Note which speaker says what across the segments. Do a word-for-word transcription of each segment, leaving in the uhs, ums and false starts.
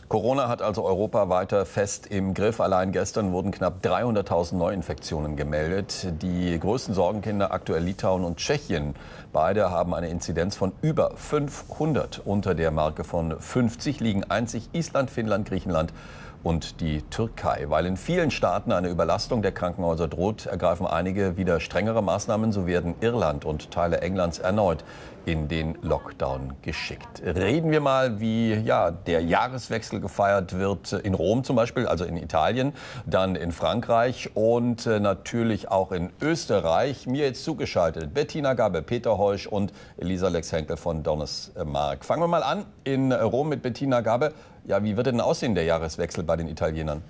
Speaker 1: Corona hat also Europa weiter fest im Griff. Allein gestern wurden knapp dreihunderttausend Neuinfektionen gemeldet. Die größten Sorgenkinder aktuell Litauen und Tschechien. Beide haben eine Inzidenz von über fünfhundert. Unter der Marke von fünfzig liegen einzig Island, Finnland, Griechenland und die Türkei. Weil in vielen Staaten eine Überlastung der Krankenhäuser droht, ergreifen einige wieder strengere Maßnahmen. So werden Irland und Teile Englands erneut in den Lockdown geschickt. Reden wir mal, wie ja, der Jahreswechsel gefeiert wird in Rom zum Beispiel, also in Italien, dann in Frankreich und äh, natürlich auch in Österreich. Mir jetzt zugeschaltet Bettina Gabe, Peter Heusch und Elisa Lex-Henkel von Donnersmarck. Fangen wir mal an in Rom mit Bettina Gabe. Ja, wie wird denn aussehen der Jahreswechsel bei den Italienern?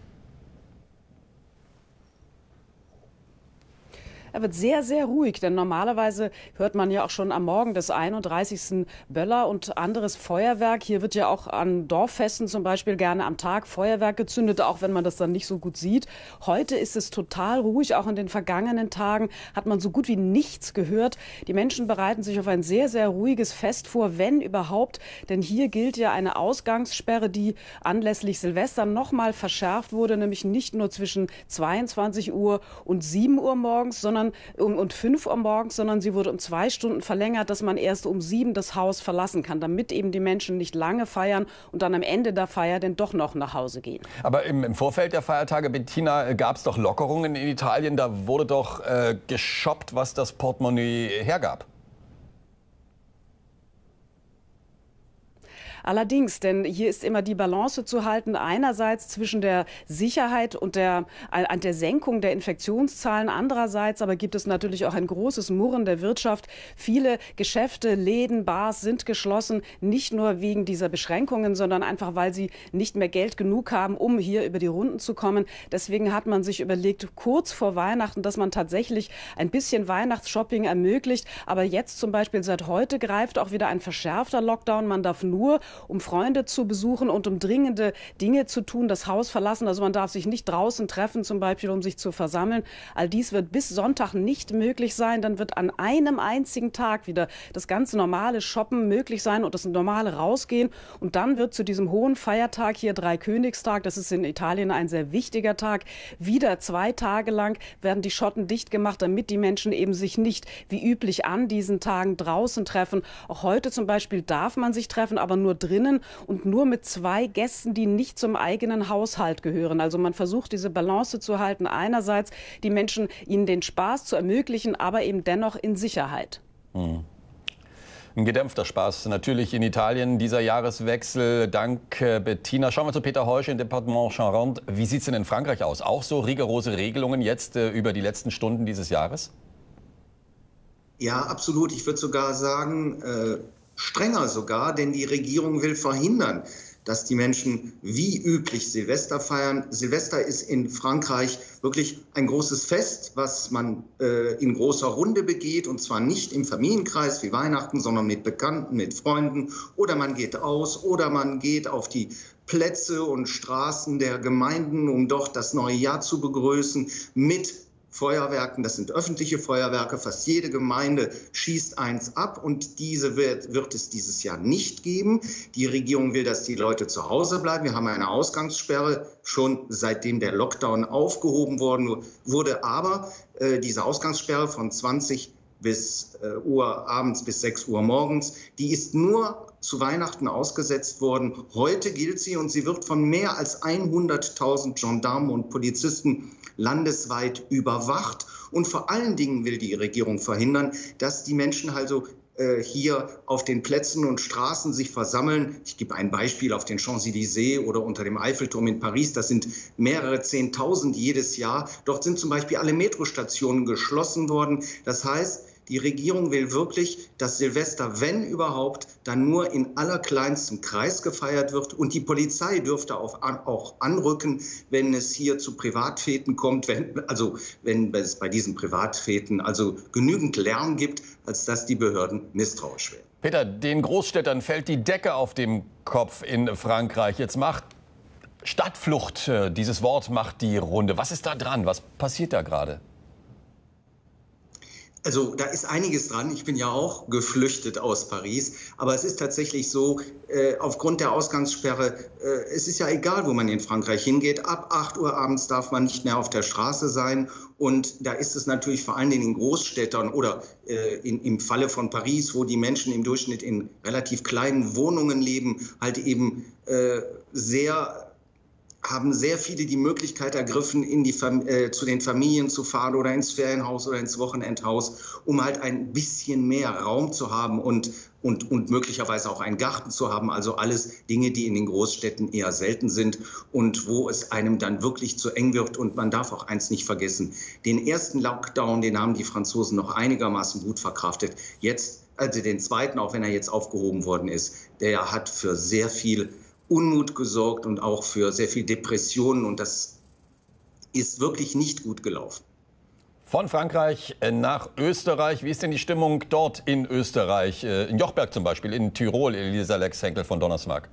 Speaker 2: Er wird sehr, sehr ruhig, denn normalerweise hört man ja auch schon am Morgen des einunddreißigsten Böller und anderes Feuerwerk. Hier wird ja auch an Dorffesten zum Beispiel gerne am Tag Feuerwerk gezündet, auch wenn man das dann nicht so gut sieht. Heute ist es total ruhig. Auch in den vergangenen Tagen hat man so gut wie nichts gehört. Die Menschen bereiten sich auf ein sehr, sehr ruhiges Fest vor, wenn überhaupt. Denn hier gilt ja eine Ausgangssperre, die anlässlich Silvester noch mal verschärft wurde, nämlich nicht nur zwischen zweiundzwanzig Uhr und sieben Uhr morgens, sondern um und fünf Uhr morgens, sondern sie wurde um zwei Stunden verlängert, dass man erst um sieben das Haus verlassen kann, damit eben die Menschen nicht lange feiern und dann am Ende der Feier denn doch noch nach Hause gehen.
Speaker 1: Aber im, im Vorfeld der Feiertage, Bettina, gab es doch Lockerungen in Italien. Da wurde doch äh, geshoppt, was das Portemonnaie hergab.
Speaker 2: Allerdings, denn hier ist immer die Balance zu halten, einerseits zwischen der Sicherheit und der, äh, der Senkung der Infektionszahlen, andererseits aber gibt es natürlich auch ein großes Murren der Wirtschaft. Viele Geschäfte, Läden, Bars sind geschlossen, nicht nur wegen dieser Beschränkungen, sondern einfach, weil sie nicht mehr Geld genug haben, um hier über die Runden zu kommen. Deswegen hat man sich überlegt, kurz vor Weihnachten, dass man tatsächlich ein bisschen Weihnachtsshopping ermöglicht. Aber jetzt zum Beispiel seit heute greift auch wieder ein verschärfter Lockdown. Man darf nur, um Freunde zu besuchen und um dringende Dinge zu tun, das Haus verlassen. Also man darf sich nicht draußen treffen, zum Beispiel, um sich zu versammeln. All dies wird bis Sonntag nicht möglich sein. Dann wird an einem einzigen Tag wieder das ganz normale Shoppen möglich sein und das normale Rausgehen. Und dann wird zu diesem hohen Feiertag hier Dreikönigstag, das ist in Italien ein sehr wichtiger Tag, wieder zwei Tage lang werden die Schotten dicht gemacht, damit die Menschen eben sich nicht wie üblich an diesen Tagen draußen treffen. Auch heute zum Beispiel darf man sich treffen, aber nur drinnen und nur mit zwei Gästen, die nicht zum eigenen Haushalt gehören. Also man versucht, diese Balance zu halten. Einerseits die Menschen, ihnen den Spaß zu ermöglichen, aber eben dennoch in Sicherheit.
Speaker 1: Hm. Ein gedämpfter Spaß natürlich in Italien, dieser Jahreswechsel. Dank äh, Bettina. Schauen wir zu Peter Heusch im Departement Charente. Wie sieht es denn in Frankreich aus? Auch so rigorose Regelungen jetzt äh, über die letzten Stunden dieses Jahres?
Speaker 3: Ja, absolut. Ich würde sogar sagen, äh strenger sogar, denn die Regierung will verhindern, dass die Menschen wie üblich Silvester feiern. Silvester ist in Frankreich wirklich ein großes Fest, was man äh, in großer Runde begeht, und zwar nicht im Familienkreis wie Weihnachten, sondern mit Bekannten, mit Freunden, oder man geht aus oder man geht auf die Plätze und Straßen der Gemeinden, um dort das neue Jahr zu begrüßen mit Feuerwerken. Das sind öffentliche Feuerwerke. Fast jede Gemeinde schießt eins ab und diese wird, wird es dieses Jahr nicht geben. Die Regierung will, dass die Leute zu Hause bleiben. Wir haben eine Ausgangssperre schon seitdem der Lockdown aufgehoben worden wurde. Aber äh, diese Ausgangssperre von zwanzig bis äh, Uhr abends bis sechs Uhr morgens, die ist nur zu Weihnachten ausgesetzt worden. Heute gilt sie und sie wird von mehr als hunderttausend Gendarmen und Polizisten landesweit überwacht. Und vor allen Dingen will die Regierung verhindern, dass die Menschen also äh, hier auf den Plätzen und Straßen sich versammeln. Ich gebe ein Beispiel: auf den Champs-Élysées oder unter dem Eiffelturm in Paris. Das sind mehrere Zehntausend jedes Jahr. Dort sind zum Beispiel alle Metrostationen geschlossen worden. Das heißt, die Regierung will wirklich, dass Silvester, wenn überhaupt, dann nur in allerkleinstem Kreis gefeiert wird. Und die Polizei dürfte auch anrücken, wenn es hier zu Privatfeten kommt, wenn, also wenn es bei diesen Privatfeten also genügend Lärm gibt, als dass die Behörden misstrauisch werden.
Speaker 1: Peter, den Großstädtern fällt die Decke auf dem Kopf in Frankreich. Jetzt macht Stadtflucht, dieses Wort macht die Runde. Was ist da dran? Was passiert da gerade?
Speaker 3: Also da ist einiges dran. Ich bin ja auch geflüchtet aus Paris. Aber es ist tatsächlich so, äh, aufgrund der Ausgangssperre, äh, es ist ja egal, wo man in Frankreich hingeht. Ab acht Uhr abends darf man nicht mehr auf der Straße sein. Und da ist es natürlich vor allen Dingen in Großstädtern oder äh, in, im Falle von Paris, wo die Menschen im Durchschnitt in relativ kleinen Wohnungen leben, halt eben äh, sehr... haben sehr viele die Möglichkeit ergriffen, in die, äh, zu den Familien zu fahren oder ins Ferienhaus oder ins Wochenendhaus, um halt ein bisschen mehr Raum zu haben und, und, und möglicherweise auch einen Garten zu haben. Also alles Dinge, die in den Großstädten eher selten sind und wo es einem dann wirklich zu eng wird. Und man darf auch eins nicht vergessen, den ersten Lockdown, den haben die Franzosen noch einigermaßen gut verkraftet. Jetzt, also den zweiten, auch wenn er jetzt aufgehoben worden ist, der hat für sehr viel Unmut gesorgt und auch für sehr viel Depressionen. Und das ist wirklich nicht gut gelaufen.
Speaker 1: Von Frankreich nach Österreich. Wie ist denn die Stimmung dort in Österreich? In Jochberg zum Beispiel, in Tirol, Elisa Lex-Henkel von Donnersmarck.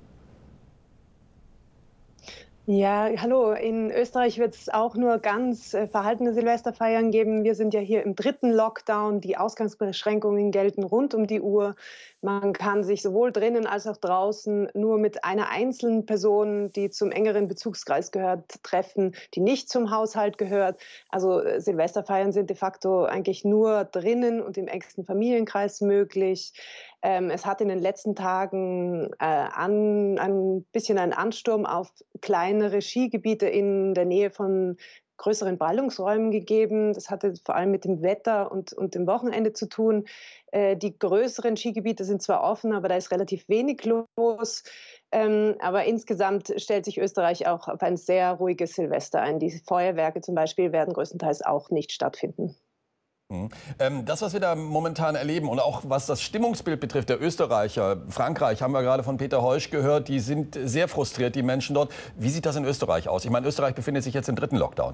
Speaker 4: Ja, hallo. In Österreich wird es auch nur ganz äh, verhaltene Silvesterfeiern geben. Wir sind ja hier im dritten Lockdown. Die Ausgangsbeschränkungen gelten rund um die Uhr. Man kann sich sowohl drinnen als auch draußen nur mit einer einzelnen Person, die zum engeren Bezugskreis gehört, treffen, die nicht zum Haushalt gehört. Also äh, Silvesterfeiern sind de facto eigentlich nur drinnen und im engsten Familienkreis möglich. Ähm, es hat in den letzten Tagen äh, an, ein bisschen einen Ansturm auf kleinere Skigebiete in der Nähe von größeren Ballungsräumen gegeben. Das hatte vor allem mit dem Wetter und, und dem Wochenende zu tun. Äh, die größeren Skigebiete sind zwar offen, aber da ist relativ wenig los. Ähm, aber insgesamt stellt sich Österreich auch auf ein sehr ruhiges Silvester ein. Die Feuerwerke zum Beispiel werden größtenteils auch nicht stattfinden.
Speaker 1: Das, was wir da momentan erleben und auch was das Stimmungsbild betrifft, der Österreicher, Frankreich, haben wir gerade von Peter Heusch gehört, die sind sehr frustriert, die Menschen dort. Wie sieht das in Österreich aus? Ich meine, Österreich befindet sich jetzt im dritten Lockdown.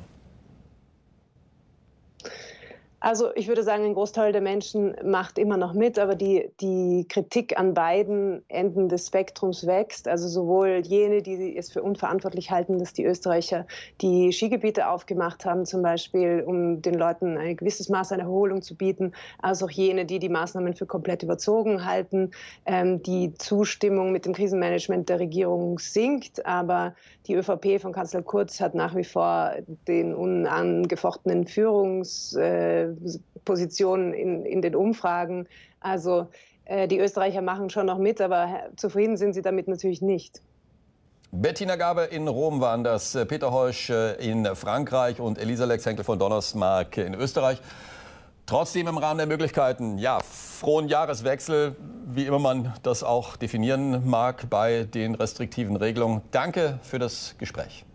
Speaker 4: Also ich würde sagen, ein Großteil der Menschen macht immer noch mit, aber die, die Kritik an beiden Enden des Spektrums wächst. Also sowohl jene, die es für unverantwortlich halten, dass die Österreicher die Skigebiete aufgemacht haben, zum Beispiel, um den Leuten ein gewisses Maß an Erholung zu bieten, als auch jene, die die Maßnahmen für komplett überzogen halten. Ähm, die Zustimmung mit dem Krisenmanagement der Regierung sinkt, aber die ÖVP von Kanzler Kurz hat nach wie vor den unangefochtenen Führungs äh, Positionen in, in den Umfragen. Also äh, die Österreicher machen schon noch mit, aber zufrieden sind sie damit natürlich nicht.
Speaker 1: Bettina Gabe in Rom waren das, Peter Heusch in Frankreich und Elisa Lex-Henkel von Donnersmarck in Österreich. Trotzdem im Rahmen der Möglichkeiten, ja, frohen Jahreswechsel, wie immer man das auch definieren mag bei den restriktiven Regelungen. Danke für das Gespräch.